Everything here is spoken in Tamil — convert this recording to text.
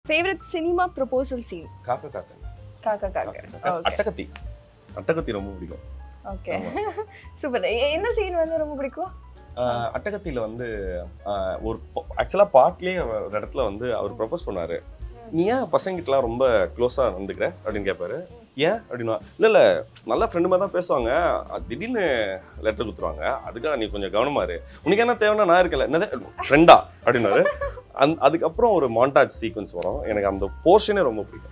Favourite cinema proposal scene? காக்கா காக்கா காக்கா காக்கா. ஓகே. அட்டகத்தி அட்டகத்தி ரொம்ப பிடிக்கும். ஓகே. சூப்பர். என்ன சீன் வந்து ரொம்ப பிடிக்கும்? அட்டகத்தில வந்து ஒரு ஆக்சுவலா பாட்லயே ஒரு இடத்துல வந்து அவர் ப்ரப்போஸ் பண்ணாரு. நீ ஏன் பசங்கிட்டலாம் ரொம்ப க்ளோஸா நடந்துக்கிற அப்படின்னு கேட்பாரு. ஏன் அப்படின்னா, இல்ல நல்ல ஃப்ரெண்டு மாதிரி தான் பேசுவாங்க, திடீர்னு லெட்டர் கொடுத்துருவாங்க, அதுக்காக நீ கொஞ்சம் கவனமா இரு, உனக்கு என்ன தேவைன்னா நான் இருக்கல, என்னது ஃப்ரெண்டா அப்படின்னாரு. அதுக்கப்புறம் ஒரு மாண்டாஜ் சீக்வன்ஸ் வரும், எனக்கு அந்த போர்ஷனே ரொம்ப பிடிக்கும்.